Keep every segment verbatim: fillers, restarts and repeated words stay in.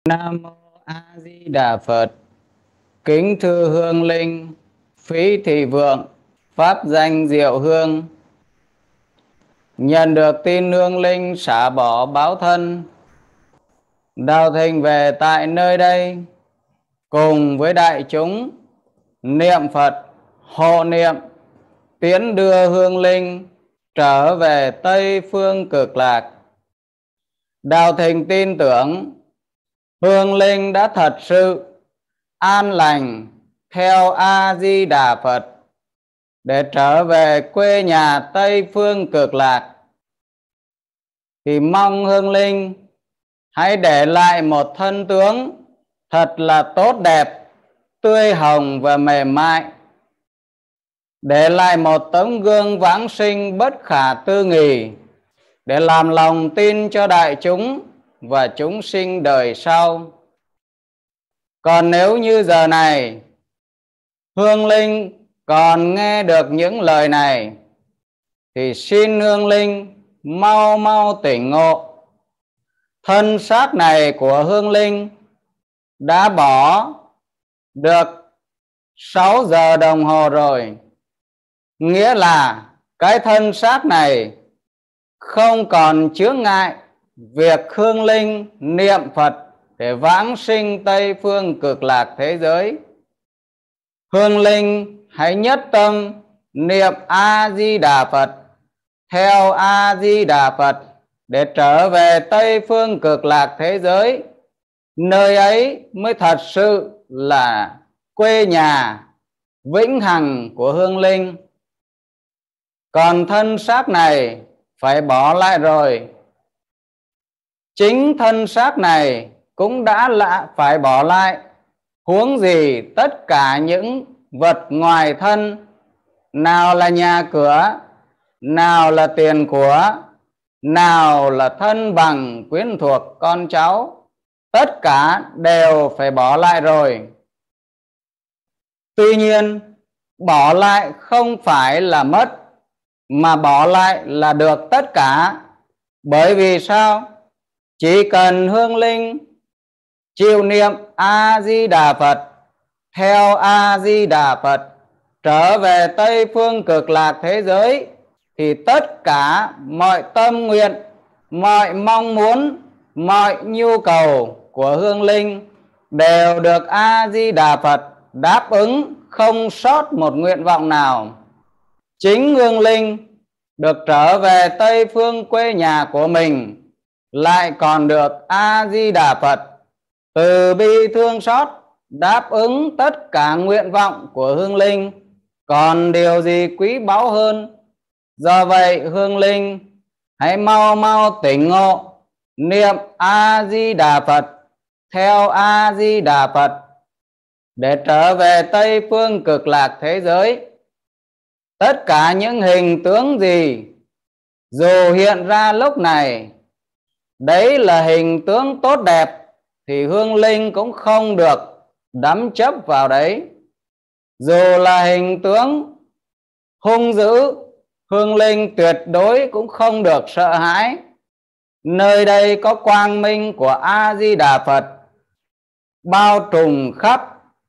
Nam mô A Di Đà Phật. Kính thưa hương linh, Phí Thị Vượng, pháp danh Diệu Hương, nhận được tin hương linh xả bỏ báo thân, đạo thình về tại nơi đây, cùng với đại chúng niệm Phật hộ niệm, tiến đưa hương linh trở về Tây Phương Cực Lạc. Đạo thình tin tưởng hương linh đã thật sự an lành theo A Di Đà Phật để trở về quê nhà Tây Phương Cực Lạc, thì mong hương linh hãy để lại một thân tướng thật là tốt đẹp, tươi hồng và mềm mại, để lại một tấm gương vãng sinh bất khả tư nghì, để làm lòng tin cho đại chúng và chúng sinh đời sau. Còn nếu như giờ này hương linh còn nghe được những lời này, thì xin hương linh mau mau tỉnh ngộ. Thân xác này của hương linh đã bỏ được sáu giờ đồng hồ rồi, nghĩa là cái thân xác này không còn chướng ngại việc hương linh niệm Phật để vãng sinh Tây Phương Cực Lạc thế giới. Hương linh hãy nhất tâm niệm A Di Đà Phật, theo A Di Đà Phật để trở về Tây Phương Cực Lạc thế giới. Nơi ấy mới thật sự là quê nhà vĩnh hằng của hương linh. Còn thân xác này phải bỏ lại rồi. Chính thân xác này cũng đã là phải bỏ lại, huống gì tất cả những vật ngoài thân, nào là nhà cửa, nào là tiền của, nào là thân bằng quyến thuộc con cháu, tất cả đều phải bỏ lại rồi. Tuy nhiên, bỏ lại không phải là mất, mà bỏ lại là được tất cả. Bởi vì sao? Chỉ cần hương linh chịu niệm A Di Đà Phật, theo A Di Đà Phật trở về Tây Phương Cực Lạc thế giới, thì tất cả mọi tâm nguyện, mọi mong muốn, mọi nhu cầu của hương linh đều được A Di Đà Phật đáp ứng, không sót một nguyện vọng nào. Chính hương linh được trở về Tây Phương quê nhà của mình, lại còn được A Di Đà Phật từ bi thương xót đáp ứng tất cả nguyện vọng của hương linh. Còn điều gì quý báu hơn? Do vậy hương linh hãy mau mau tỉnh ngộ, niệm A Di Đà Phật, theo A Di Đà Phật để trở về Tây Phương Cực Lạc thế giới. Tất cả những hình tướng gì dù hiện ra lúc này, đấy là hình tướng tốt đẹp, thì hương linh cũng không được đắm chấp vào đấy. Dù là hình tướng hung dữ, hương linh tuyệt đối cũng không được sợ hãi. Nơi đây có quang minh của A Di Đà Phật bao trùm khắp,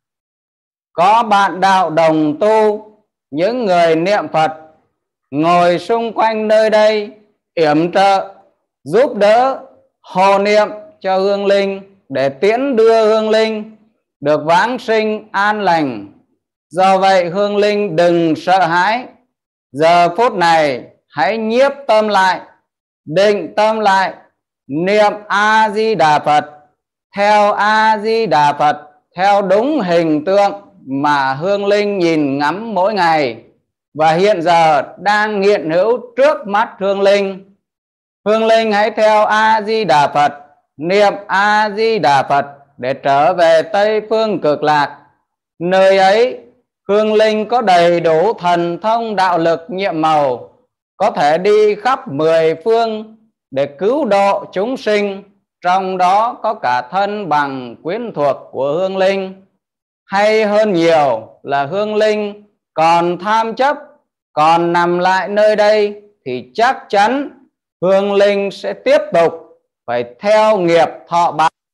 có bạn đạo đồng tu, những người niệm Phật ngồi xung quanh nơi đây yểm trợ, giúp đỡ, hộ niệm cho hương linh để tiễn đưa hương linh được vãng sinh an lành. Do vậy hương linh đừng sợ hãi. Giờ phút này hãy nhiếp tâm lại, định tâm lại, niệm A Di Đà Phật, theo A Di Đà Phật theo đúng hình tượng mà hương linh nhìn ngắm mỗi ngày và hiện giờ đang hiện hữu trước mắt hương linh. Hương linh hãy theo A Di Đà Phật, niệm A Di Đà Phật để trở về Tây Phương Cực Lạc. Nơi ấy hương linh có đầy đủ thần thông đạo lực nhiệm màu, có thể đi khắp mười phương để cứu độ chúng sinh, trong đó có cả thân bằng quyến thuộc của hương linh. Hay hơn nhiều là hương linh còn tham chấp, còn nằm lại nơi đây, thì chắc chắn hương linh sẽ tiếp tục phải theo nghiệp thọ báo.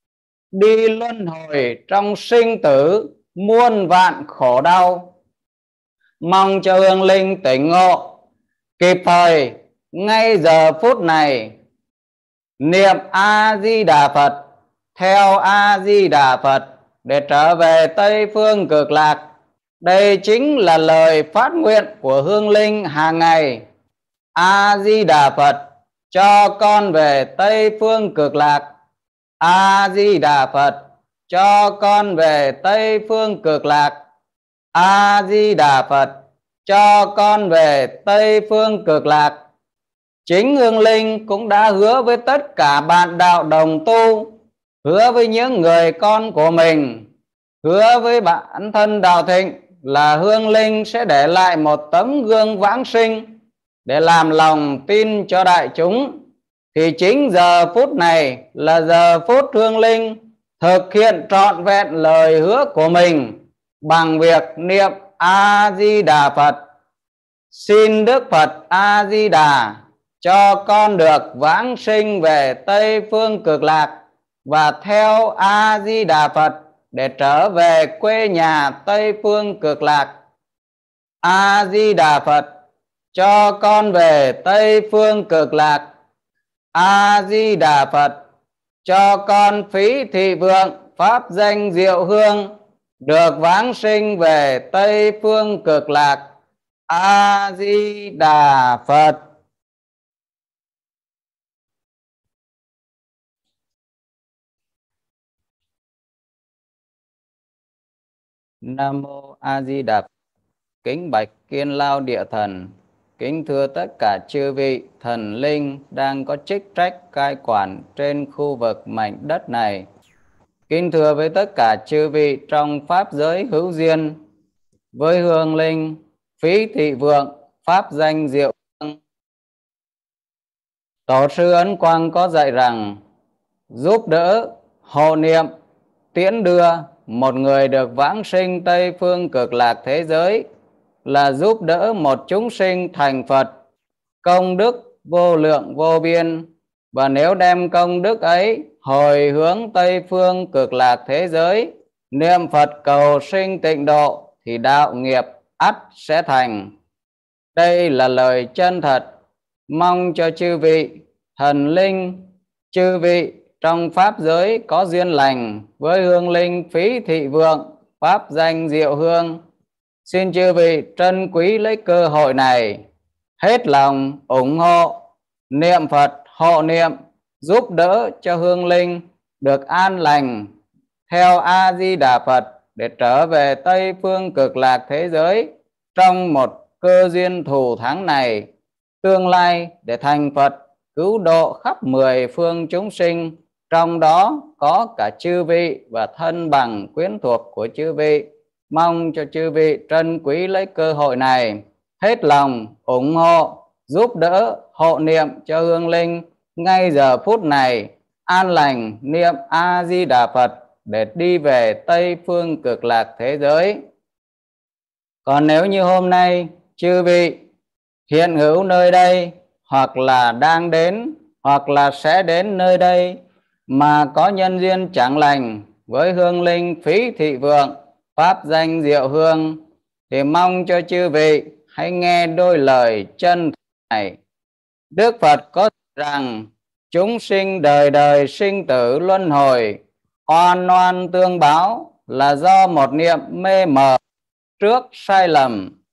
đi luân hồi trong sinh tử muôn vạn khổ đau. Mong cho hương linh tỉnh ngộ kịp thời ngay giờ phút này, niệm A Di Đà Phật, theo A Di Đà Phật để trở về Tây phương Cực Lạc. Đây chính là lời phát nguyện của hương linh hàng ngày. A Di Đà Phật, cho con về Tây phương Cực Lạc. A Di Đà Phật, cho con về Tây phương Cực Lạc. A Di Đà Phật, cho con về Tây phương Cực Lạc. Chính hương linh cũng đã hứa với tất cả bạn đạo đồng tu, hứa với những người con của mình, hứa với bản thân Đạo Thịnh là hương linh sẽ để lại một tấm gương vãng sinh để làm lòng tin cho đại chúng. Thì chính giờ phút này là giờ phút hương linh thực hiện trọn vẹn lời hứa của mình bằng việc niệm A Di Đà Phật. Xin Đức Phật A Di Đà cho con được vãng sinh về Tây phương Cực Lạc, và theo A Di Đà Phật để trở về quê nhà Tây phương Cực Lạc. A Di Đà Phật, cho con về Tây phương Cực Lạc. A Di Đà Phật, cho con Phí Thị Vượng pháp danh Diệu Hương được vãng sinh về Tây phương Cực Lạc. A Di Đà Phật. Nam mô A Di Đà Phật. Kính bạch Kiên Lao Địa Thần, kính thưa tất cả chư vị thần linh đang có chức trách cai quản trên khu vực mảnh đất này. Kính thưa với tất cả chư vị trong pháp giới hữu duyên với hương linh Phí Thị Vượng pháp danh Diệu Hương. Tổ sư Ấn Quang có dạy rằng giúp đỡ, hộ niệm, tiễn đưa một người được vãng sinh Tây phương Cực Lạc thế giới là giúp đỡ một chúng sinh thành Phật, công đức vô lượng vô biên. Và nếu đem công đức ấy hồi hướng Tây phương Cực Lạc thế giới, niệm Phật cầu sinh tịnh độ, thì đạo nghiệp ắt sẽ thành. Đây là lời chân thật. Mong cho chư vị thần linh, chư vị trong pháp giới có duyên lành với hương linh Phí Thị Vượng pháp danh Diệu Hương, xin chư vị trân quý lấy cơ hội này, hết lòng ủng hộ, niệm Phật hộ niệm, giúp đỡ cho hương linh được an lành theo A Di Đà Phật để trở về Tây phương Cực Lạc thế giới trong một cơ duyên thù thắng này, tương lai để thành Phật cứu độ khắp mười phương chúng sinh, trong đó có cả chư vị và thân bằng quyến thuộc của chư vị. Mong cho chư vị trân quý lấy cơ hội này, hết lòng ủng hộ, giúp đỡ, hộ niệm cho hương linh ngay giờ phút này, an lành niệm A Di Đà Phật để đi về Tây phương Cực Lạc thế giới. Còn nếu như hôm nay chư vị hiện hữu nơi đây, hoặc là đang đến, hoặc là sẽ đến nơi đây, mà có nhân duyên chẳng lành với hương linh Phí Thị Vượng pháp danh Diệu Hương, thì mong cho chư vị hãy nghe đôi lời chân này. Đức Phật có rằng chúng sinh đời đời sinh tử luân hồi, oan oan tương báo là do một niệm mê mờ trước sai lầm,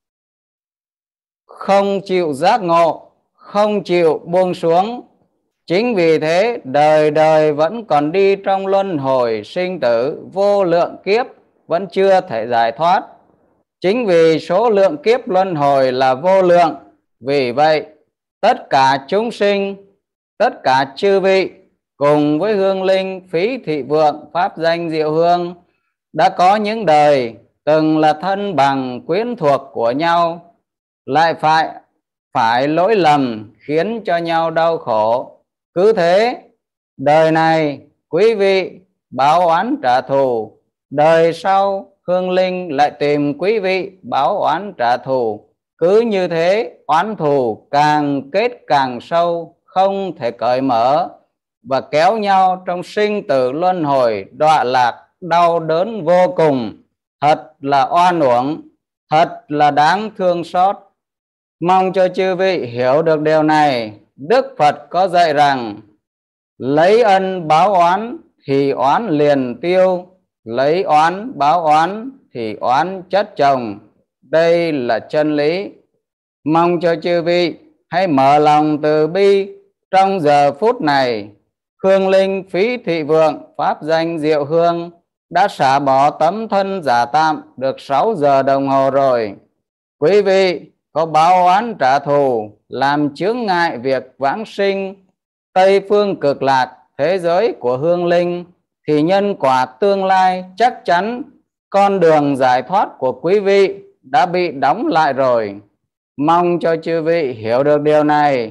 không chịu giác ngộ, không chịu buông xuống. Chính vì thế đời đời vẫn còn đi trong luân hồi sinh tử vô lượng kiếp, vẫn chưa thể giải thoát. Chính vì số lượng kiếp luân hồi là vô lượng, vì vậy tất cả chúng sinh, tất cả chư vị cùng với hương linh Phí Thị Vượng pháp danh Diệu Hương đã có những đời từng là thân bằng quyến thuộc của nhau, lại phải phải lỗi lầm khiến cho nhau đau khổ. Cứ thế đời này quý vị báo oán trả thù, đời sau hương linh lại tìm quý vị báo oán trả thù. Cứ như thế oán thù càng kết càng sâu, không thể cởi mở. và kéo nhau trong sinh tử luân hồi đọa lạc đau đớn vô cùng. Thật là oan uổng, thật là đáng thương xót. Mong cho chư vị hiểu được điều này. Đức Phật có dạy rằng lấy ân báo oán thì oán liền tiêu, lấy oán báo oán thì oán chất chồng. Đây là chân lý. Mong cho chư vị hãy mở lòng từ bi trong giờ phút này. Hương linh Phí Thị Vượng pháp danh Diệu Hương đã xả bỏ tấm thân giả tạm được sáu giờ đồng hồ rồi. Quý vị có báo oán trả thù, làm chướng ngại việc vãng sinh Tây Phương Cực Lạc, thế giới của hương linh, thì nhân quả tương lai chắc chắn con đường giải thoát của quý vị đã bị đóng lại rồi. Mong cho chư vị hiểu được điều này.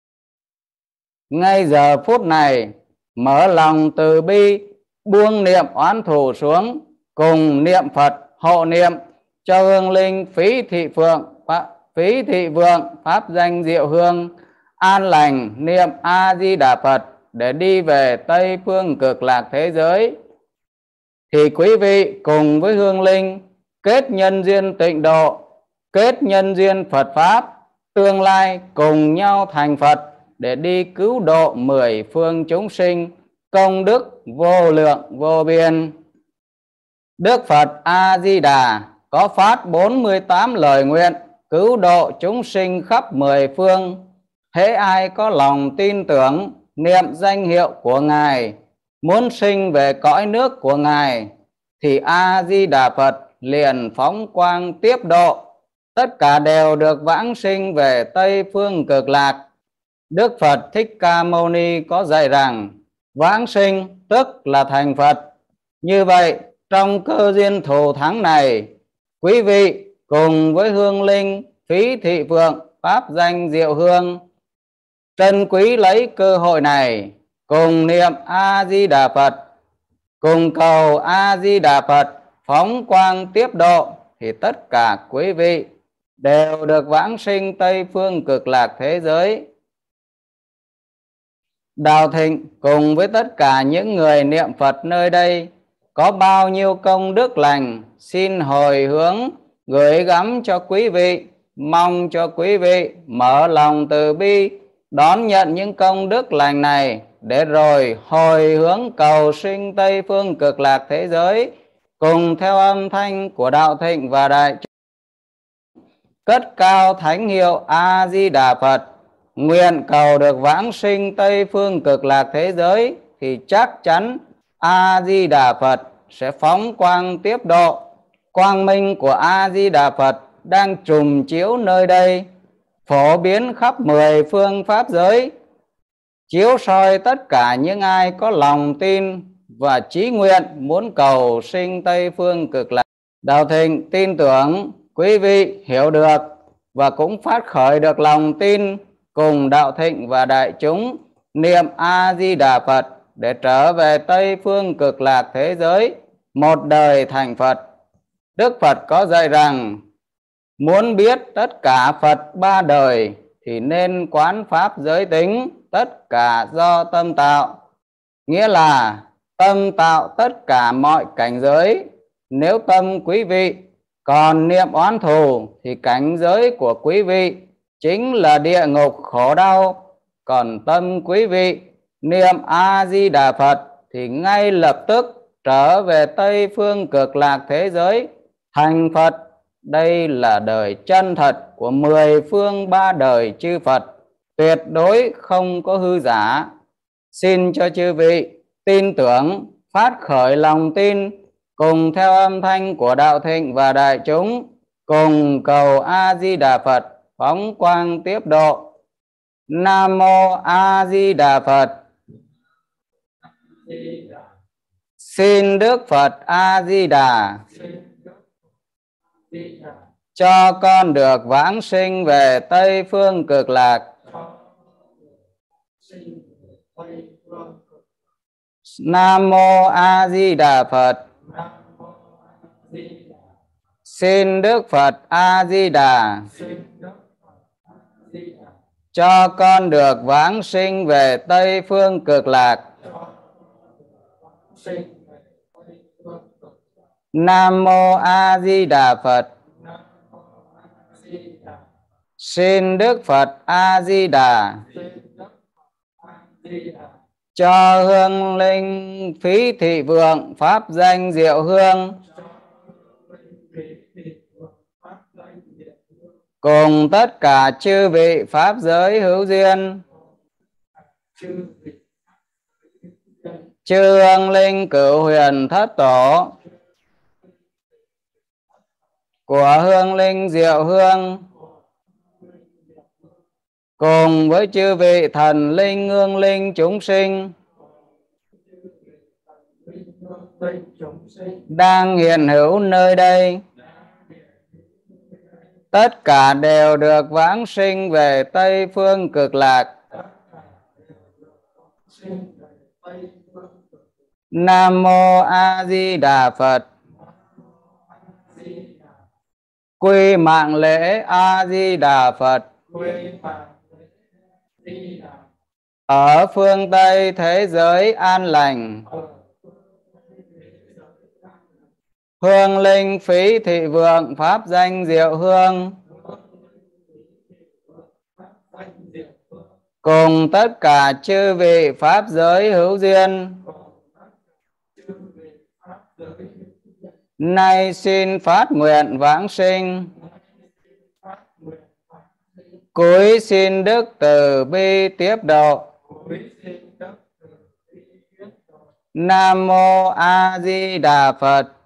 Ngay giờ phút này, mở lòng từ bi, buông niệm oán thù xuống, cùng niệm Phật hộ niệm cho hương linh Phí Thị Phượng, Phí Thị Vượng pháp danh Diệu Hương an lành, niệm A Di Đà Phật để đi về Tây Phương Cực Lạc thế giới. Thì quý vị cùng với hương linh kết nhân duyên tịnh độ, kết nhân duyên Phật pháp, tương lai cùng nhau thành Phật để đi cứu độ mười phương chúng sinh, công đức vô lượng vô biên. Đức Phật A Di Đà có phát bốn mươi tám lời nguyện cứu độ chúng sinh khắp mười phương. Hễ ai có lòng tin tưởng, niệm danh hiệu của Ngài, muốn sinh về cõi nước của Ngài, thì A Di Đà Phật liền phóng quang tiếp độ. Tất cả đều được vãng sinh về Tây Phương Cực Lạc. Đức Phật Thích Ca Mâu Ni có dạy rằng vãng sinh tức là thành Phật. Như vậy, trong cơ duyên thù thắng này, quý vị cùng với hương linh Phí Thị Phượng pháp danh Diệu Hương trân quý lấy cơ hội này, cùng niệm A Di Đà Phật, cùng cầu A Di Đà Phật phóng quang tiếp độ, thì tất cả quý vị đều được vãng sinh Tây Phương Cực Lạc thế giới. Đạo Thịnh cùng với tất cả những người niệm Phật nơi đây có bao nhiêu công đức lành, xin hồi hướng gửi gắm cho quý vị. Mong cho quý vị mở lòng từ bi, đón nhận những công đức lành này, để rồi hồi hướng cầu sinh Tây Phương Cực Lạc thế giới, cùng theo âm thanh của Đạo Thịnh và Đại chúng cất cao thánh hiệu A Di Đà Phật, nguyện cầu được vãng sinh Tây Phương Cực Lạc thế giới, thì chắc chắn A Di Đà Phật sẽ phóng quang tiếp độ. Quang minh của A Di Đà Phật đang trùm chiếu nơi đây, phổ biến khắp mười phương pháp giới, chiếu soi tất cả những ai có lòng tin và chí nguyện muốn cầu sinh Tây Phương Cực Lạc. Đạo Thịnh tin tưởng quý vị hiểu được và cũng phát khởi được lòng tin, cùng Đạo Thịnh và đại chúng niệm A Di Đà Phật để trở về Tây Phương Cực Lạc thế giới, một đời thành Phật. Đức Phật có dạy rằng muốn biết tất cả Phật ba đời thì nên quán pháp giới tính, tất cả do tâm tạo. Nghĩa là tâm tạo tất cả mọi cảnh giới. Nếu tâm quý vị còn niệm oán thù thì cảnh giới của quý vị chính là địa ngục khổ đau. Còn tâm quý vị niệm A Di Đà Phật thì ngay lập tức trở về Tây Phương Cực Lạc thế giới, thành Phật. Đây là đời chân thật của mười phương ba đời chư Phật, tuyệt đối không có hư giả. Xin cho chư vị tin tưởng, phát khởi lòng tin, cùng theo âm thanh của Đạo Thịnh và đại chúng, cùng cầu A Di Đà Phật phóng quang tiếp độ. Nam mô A Di Đà Phật. Xin Đức Phật A Di Đà cho con được vãng sinh về Tây Phương Cực Lạc. Nam mô A Di Đà Phật. Xin Đức Phật A Di Đà cho con được vãng sinh về Tây Phương Cực Lạc. Nam mô A Di Đà Phật. Xin Đức Phật A Di Đà cho hương linh Phí Thị Vượng pháp danh Diệu Hương, cùng tất cả chư vị pháp giới hữu duyên, chư hương linh cửu huyền thất tổ của hương linh Diệu Hương, cùng với chư vị thần linh hương linh chúng sinh đang hiện hữu nơi đây, tất cả đều được vãng sinh về Tây Phương Cực Lạc. Nam mô A Di Đà Phật. Quy mạng lễ A Di Đà Phật. Ở phương Tây thế giới an lành, hương linh Phí Thị Vượng pháp danh Diệu Hương, cùng tất cả chư vị pháp giới hữu duyên, nay xin phát nguyện vãng sinh, cúi xin Đức từ bi tiếp độ. Nam mô A Di Đà Phật.